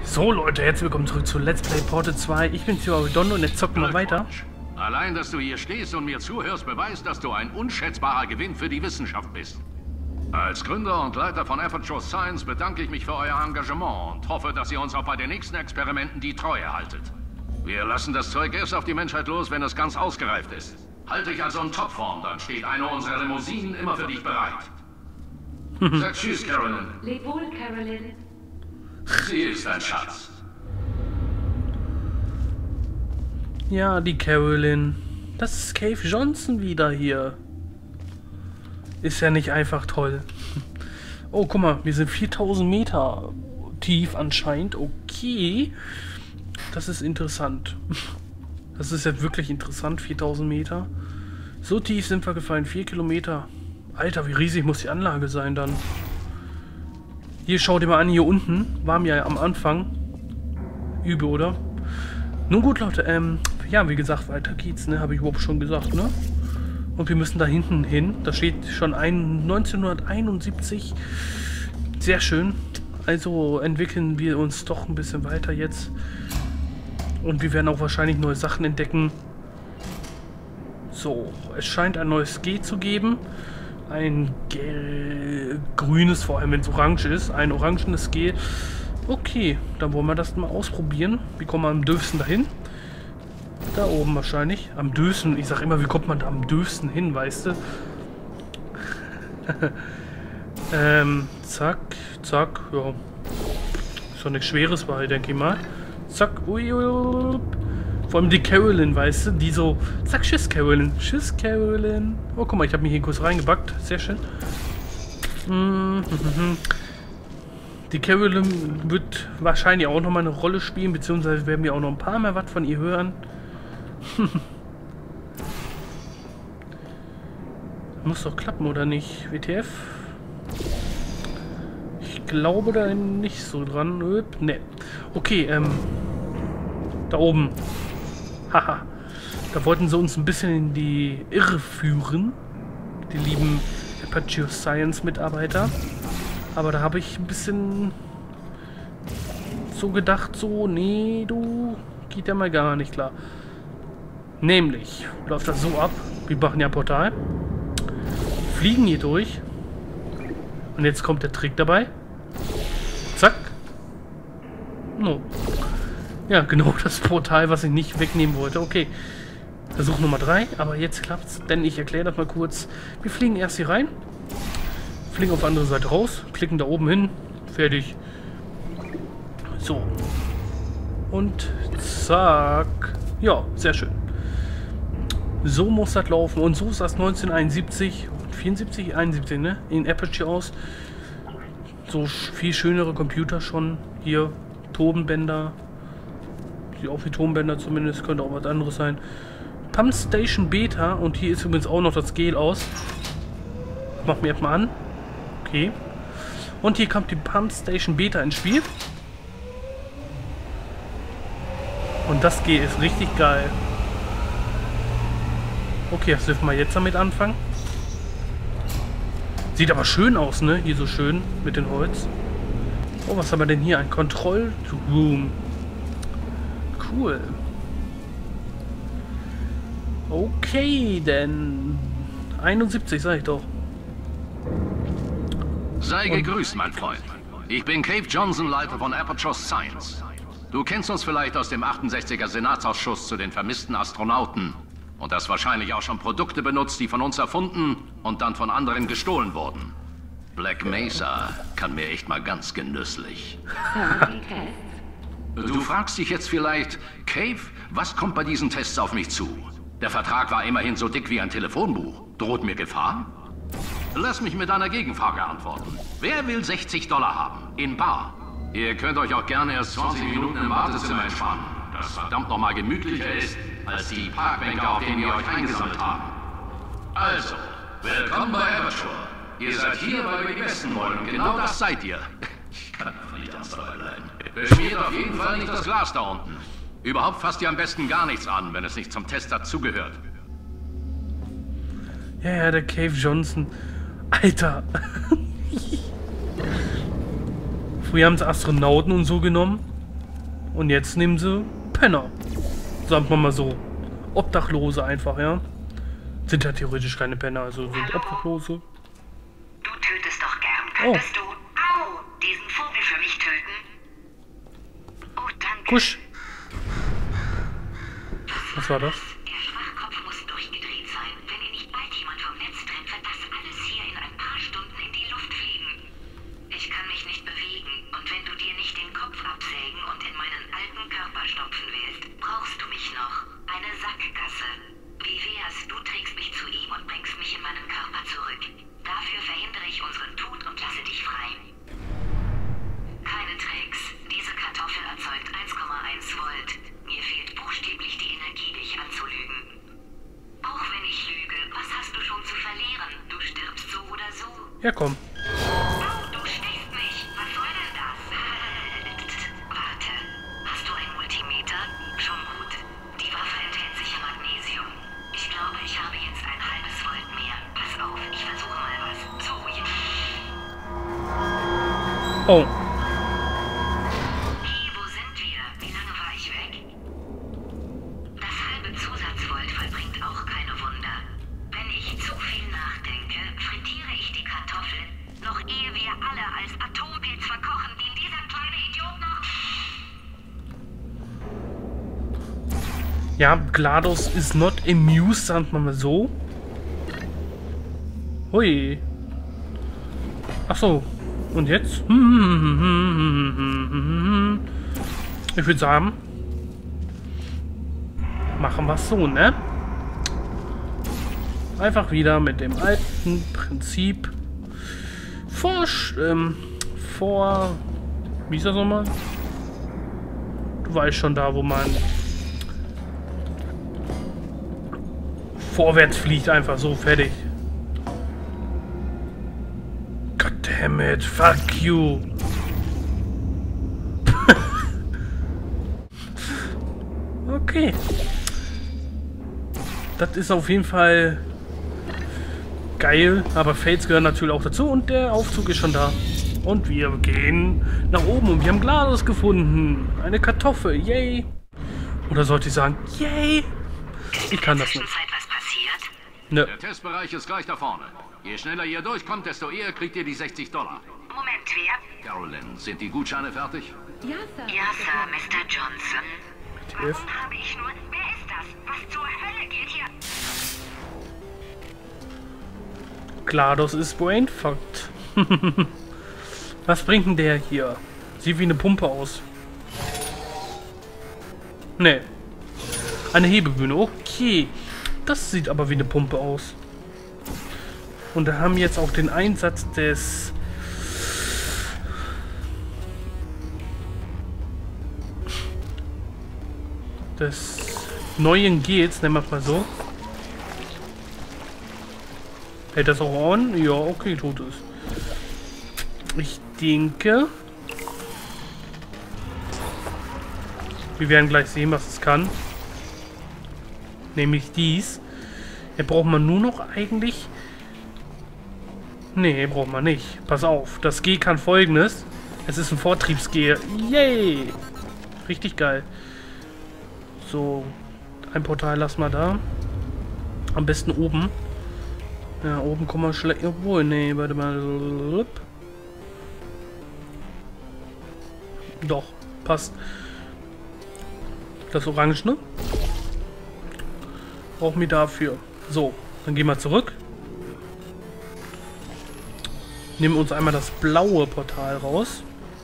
So Leute, herzlich willkommen zurück zu Let's Play Portal 2. Ich bin Theodondo und jetzt zocken wir weiter. Allein, dass du hier stehst und mir zuhörst, beweist, dass du ein unschätzbarer Gewinn für die Wissenschaft bist. Als Gründer und Leiter von Aperture Science bedanke ich mich für euer Engagement und hoffe, dass ihr uns auch bei den nächsten Experimenten die Treue haltet. Wir lassen das Zeug erst auf die Menschheit los, wenn es ganz ausgereift ist. Halte dich also in Topform, dann steht eine unserer Limousinen immer für dich bereit. Sag tschüss, Carolyn. Leb wohl, Carolyn. Sie ist ein Schatz. Ja, die Carolyn. Das ist Cave Johnson wieder hier. Ist ja nicht einfach toll. Oh, guck mal, wir sind 4000 Meter tief anscheinend. Okay. Das ist interessant. Das ist jetzt wirklich interessant, 4000 Meter. So tief sind wir gefallen, 4 Kilometer. Alter, wie riesig muss die Anlage sein dann. Hier, schau dir mal an, hier unten waren wir ja am Anfang. Übel, oder? Nun gut, Leute, ja, wie gesagt, weiter geht's, ne? Habe ich überhaupt schon gesagt, ne? Und wir müssen da hinten hin. Da steht schon 1971. Sehr schön. Also entwickeln wir uns doch ein bisschen weiter jetzt. Und wir werden auch wahrscheinlich neue Sachen entdecken. So, es scheint ein neues G zu geben. Ein grünes, vor allem wenn es orange ist. Ein orangenes G. Okay, dann wollen wir das mal ausprobieren. Wie kommen wir am dürfsten dahin? Da oben wahrscheinlich. Am dürfsten. Ich sag immer, wie kommt man da am dürfsten hin, weißt du? Zack, zack, ja. Ist doch nichts Schweres bei, denke ich mal. Zack, ui, ui, ui. Vor allem die Carolyn, weißt du, die so, zack, tschüss Carolyn, tschüss Carolyn. Oh, guck mal, ich habe mich hier kurz reingebackt, sehr schön. Die Carolyn wird wahrscheinlich auch nochmal eine Rolle spielen, beziehungsweise werden wir auch noch ein paar mehr was von ihr hören. Muss doch klappen, oder nicht? WTF? Ich glaube da nicht so dran. Ne. Okay, da oben. Haha. Da wollten sie uns ein bisschen in die Irre führen. Die lieben Aperture Science Mitarbeiter. Aber da habe ich ein bisschen so gedacht, so, nee, du, geht ja mal gar nicht klar. Nämlich läuft das so ab. Wir machen ja Portal. Fliegen hier durch. Und jetzt kommt der Trick dabei. Zack. No. Ja, genau das Portal, was ich nicht wegnehmen wollte. Okay. Versuch Nummer 3. Aber jetzt klappt's. Denn ich erkläre das mal kurz. Wir fliegen erst hier rein. Fliegen auf die andere Seite raus. Klicken da oben hin. Fertig. So. Und zack. Ja, sehr schön. So muss das laufen. Und so ist das 1971, 74, 71, ne? In Aperture aus. So viel schönere Computer schon. Hier, Tonbänder. Sieht auch wie Tonbänder zumindest. Könnte auch was anderes sein. Pump Station Beta. Und hier ist übrigens auch noch das Gel aus. Mach mir erstmal an. Okay. Und hier kommt die Pump Station Beta ins Spiel. Und das G ist richtig geil. Okay, das dürfen wir jetzt damit anfangen. Sieht aber schön aus, ne? Hier so schön mit dem Holz. Oh, was haben wir denn hier? Ein Control Room. Cool. Okay, denn 71, sag ich doch. Sei gegrüßt, mein Freund. Ich bin Cave Johnson, Leiter von Aperture Science. Du kennst uns vielleicht aus dem 68er Senatsausschuss zu den vermissten Astronauten. Und hast wahrscheinlich auch schon Produkte benutzt, die von uns erfunden und dann von anderen gestohlen wurden. Black Mesa kann mir echt mal ganz genüsslich. Du fragst dich jetzt vielleicht, Cave, was kommt bei diesen Tests auf mich zu? Der Vertrag war immerhin so dick wie ein Telefonbuch. Droht mir Gefahr? Lass mich mit einer Gegenfrage antworten. Wer will $60 haben? In bar? Ihr könnt euch auch gerne erst 20 Minuten im Wartezimmer entspannen, das verdammt nochmal gemütlicher ist als die Parkbänke, auf denen wir euch eingesammelt haben. Also, willkommen bei Aperture. Ihr seid hier, weil wir die Besten wollen und genau das seid ihr. Ich kann einfach nicht ernst dabei bleiben. Beschmiert auf jeden Fall nicht das Glas da unten. Überhaupt fasst ihr am besten gar nichts an, wenn es nicht zum Test dazugehört. Ja, der Cave Johnson. Alter. Früher haben sie Astronauten und so genommen. Und jetzt nehmen sie Penner. Sagen wir mal so. Obdachlose einfach, ja. Sind ja theoretisch keine Penner, also sind Obdachlose. Du tötest doch gern. Könntest du, diesen Vogel für mich töten? Oh, danke. Kusch. Was war das? Der Schwachkopf muss durchgedreht sein. Wenn ihn nicht bald jemand vom Netz trennt, wird das alles hier in ein paar Stunden in die Luft fliegen. Ich kann mich nicht bewegen. Und wenn du dir nicht den Kopf absägen und in meinen alten Körper stopfen willst, brauchst du mich noch. Eine Sackgasse. Wie wär's, du trägst mich zu ihm und bringst mich in meinen Körper zurück. Dafür verhindere ich unseren Tod und lasse dich frei. Keine Tricks. Diese Kartoffel erzeugt 1,1 Volt. Mir fehlt buchstäblich die Energie, dich anzulügen. Auch wenn ich lüge, was hast du schon zu verlieren? Du stirbst so oder so. Ja, komm. Oh, du stichst mich. Was soll denn das? Warte. Hast du ein Multimeter? Schon gut. Die Waffe enthält sicher Magnesium. Ich glaube, ich habe jetzt ein halbes Volt mehr. Pass auf, ich versuche mal was. So, jetzt. Oh. Hey, wo sind wir? Wie lange war ich weg? Das halbe Zusatzvolt vollbringt auch keine Wunder. Wenn ich zu viel nachdenke, frittiere ich die Kartoffel, noch ehe wir alle als Atompilz verkochen, den dieser kleine Idiot noch... Ja, GLaDOS is not amused, sagt man mal so. Hui. Ach so. Und jetzt? Ich würde sagen, machen wir es so, ne? Einfach wieder mit dem alten Prinzip wie ist das nochmal? Du weißt schon da, wo man vorwärts fliegt, einfach so, fertig. Damn it, fuck you. Okay. Das ist auf jeden Fall geil, aber Fates gehören natürlich auch dazu und der Aufzug ist schon da. Und wir gehen nach oben und wir haben GLaDOS gefunden. Eine Kartoffel, yay. Oder sollte ich sagen, yay? Ich kann das nicht. Was passiert? Ne. Der Testbereich ist gleich da vorne. Je schneller ihr durchkommt, desto eher kriegt ihr die $60. Moment, wer? Carolyn, sind die Gutscheine fertig? Ja, Sir, Mr. Johnson. WTF. Warum habe ich nur... Wer ist das? Was zur Hölle geht hier? GLaDOS ist brainfucked. Was bringt denn der hier? Sieht wie eine Pumpe aus. Ne. Eine Hebebühne. Okay. Das sieht aber wie eine Pumpe aus. Und da haben wir jetzt auch den Einsatz des... neuen Gels, nennen wir es mal so. Hält das auch on? Ja, okay, tut es. Ich denke... Wir werden gleich sehen, was es kann. Nämlich dies. Hier braucht man nur noch eigentlich... Nee, braucht man nicht. Pass auf. Das G kann Folgendes. Es ist ein Vortriebs-G. Yay! Richtig geil. So. Ein Portal lassen wir da. Am besten oben. Ja, oben kommen wir schlecht... Obwohl, nee, warte mal. Doch, passt. Das Orange, ne? Brauchen wir dafür. So, dann gehen wir zurück. Nehmen uns einmal das blaue Portal raus.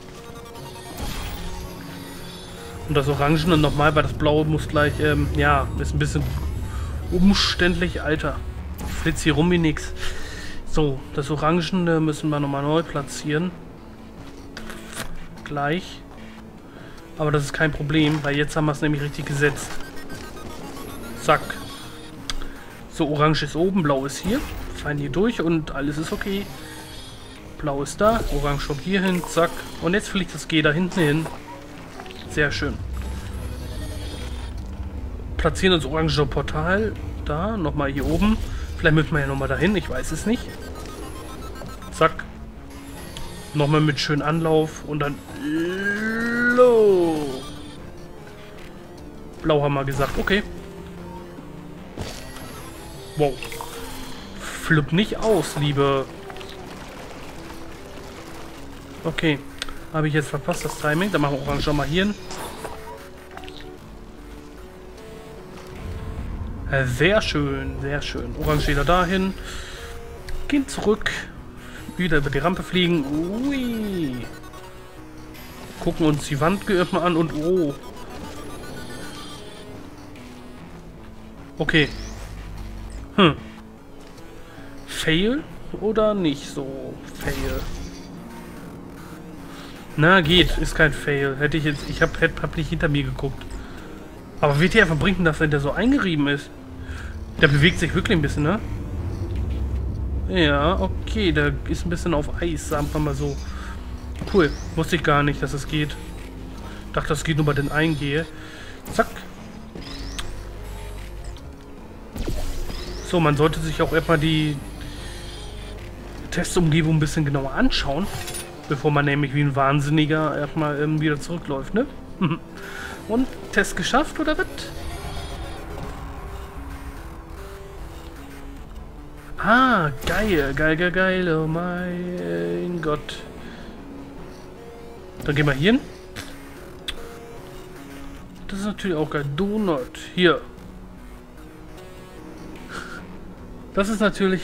Und das Orangene nochmal, weil das blaue muss gleich, ja, ist ein bisschen umständlich. Alter, ich flitze hier rum wie nix. So, das Orangene müssen wir nochmal neu platzieren. Gleich. Aber das ist kein Problem, weil jetzt haben wir es nämlich richtig gesetzt. Zack. So, orange ist oben, blau ist hier. Fallen hier durch und alles ist okay. Blau ist da, orange kommt hier hin, zack. Und jetzt fliegt das G da hinten hin. Sehr schön. Platzieren das orange Portal da, nochmal hier oben. Vielleicht müssen wir ja nochmal dahin, ich weiß es nicht. Zack. Nochmal mit schönem Anlauf und dann... Blau haben wir gesagt. Okay. Wow. Flipp nicht aus, liebe. Okay. Habe ich jetzt verpasst, das Timing. Dann machen wir Orange schon mal hier hin. Sehr schön, sehr schön. Orange wieder dahin. Gehen zurück. Wieder über die Rampe fliegen. Ui. Gucken uns die Wand mal an und oh. Okay. Fail oder nicht so Fail? Na, geht. Ist kein Fail. Hätte ich jetzt... hab nicht hinter mir geguckt. Aber WTF bringt denn das, wenn der so eingerieben ist? Der bewegt sich wirklich ein bisschen, ne? Ja, okay. Der ist ein bisschen auf Eis, sagen wir mal so. Cool. Wusste ich gar nicht, dass es geht. Dachte, das geht nur bei den Eingehe. Zack. So, man sollte sich auch erstmal die Testumgebung ein bisschen genauer anschauen. Bevor man nämlich wie ein Wahnsinniger erstmal wieder zurückläuft, ne? Und Test geschafft, oder was? Ah, geil, geil, geil, geil, oh mein Gott. Dann gehen wir hier hin. Das ist natürlich auch geil. Donut, hier. Das ist natürlich...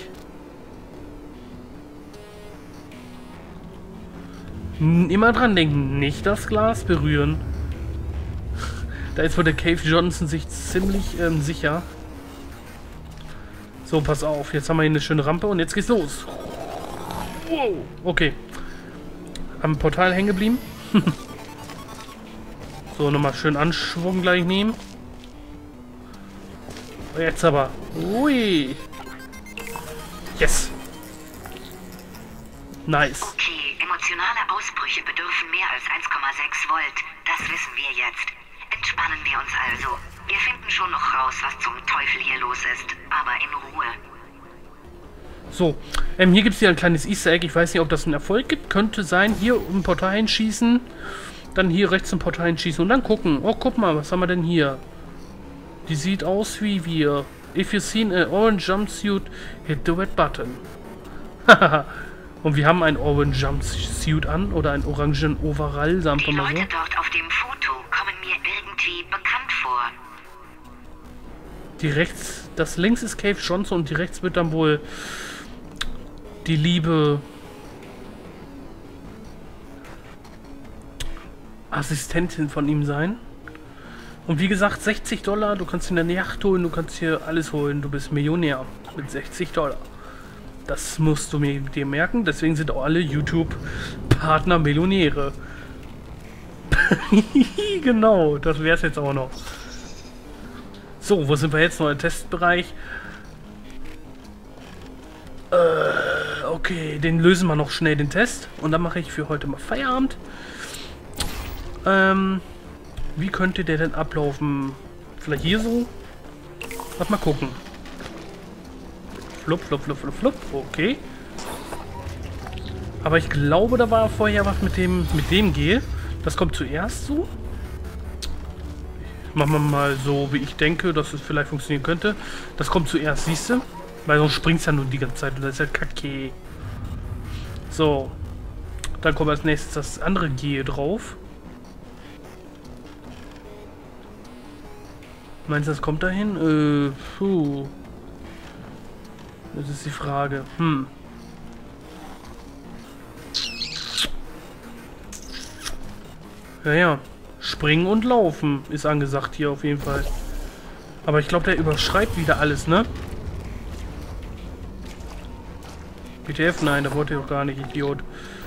Immer dran denken, nicht das Glas berühren. Da ist wohl der Cave Johnson sich ziemlich sicher. So, pass auf. Jetzt haben wir hier eine schöne Rampe und jetzt geht's los. Wow. Okay. Am Portal hängen geblieben. So, nochmal schön Anschwung gleich nehmen. Jetzt aber. Ui. Yes. Nice. Okay, emotionale Ausbrüche bedürfen mehr als 1,6 Volt. Das wissen wir jetzt. Entspannen wir uns also. Wir finden schon noch raus, was zum Teufel hier los ist. Aber in Ruhe. So, hier gibt es hier ein kleines Easter Egg. Ich weiß nicht, ob das einen Erfolg gibt. Könnte sein, hier im Portal hinschießen. Dann hier rechts im Portal hinschießen. Und dann gucken. Oh, guck mal, was haben wir denn hier? Die sieht aus wie wir. If you seen an orange jumpsuit, hit the red button. Und wir haben ein orange Jumpsuit an. Oder ein orangen Overall, sagen wir mal so. Die Leute dort auf dem Foto kommen mir irgendwie bekannt vor. Die rechts, das links ist Cave Johnson und die rechts wird dann wohl die liebe Assistentin von ihm sein. Und wie gesagt, $60, du kannst dir eine Yacht holen, du kannst hier alles holen, du bist Millionär mit $60. Das musst du dir merken, deswegen sind auch alle YouTube-Partner Millionäre. Genau, das wäre es jetzt auch noch. So, wo sind wir jetzt? Neuer Testbereich. Okay, den lösen wir noch schnell, den Test. Und dann mache ich für heute mal Feierabend. Wie könnte der denn ablaufen? Vielleicht hier so? Lass mal gucken. Flupp, flupp, flupp, flupp, flupp. Okay. Aber ich glaube, da war vorher was mit dem Gel. Das kommt zuerst so. Machen wir mal so, wie ich denke, dass es vielleicht funktionieren könnte. Das kommt zuerst, siehst du? Weil sonst springt es ja nur die ganze Zeit und das ist ja kacke. So. Dann kommt als nächstes das andere Gel drauf. Meinst du, das kommt dahin? Puh. Das ist die Frage. Ja. Springen und laufen ist angesagt hier auf jeden Fall. Aber ich glaube, der überschreibt wieder alles, ne? BTF? Nein, da wollte ich auch gar nicht, Idiot.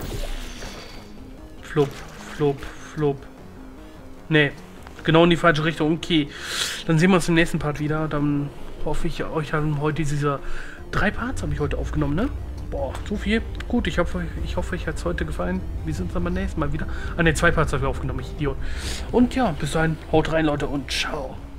Flupp, flupp, flupp. Nee, genau in die falsche Richtung. Okay, dann sehen wir uns im nächsten Part wieder. Dann hoffe ich, euch haben heute diese 3 Parts habe ich heute aufgenommen, ne? Boah, so viel. Gut, ich hoffe, euch hat es heute gefallen. Wir sind dann beim nächsten Mal wieder. Ah ne, 2 Parts habe ich aufgenommen, ich Idiot. Und ja, bis dahin, haut rein, Leute, und ciao.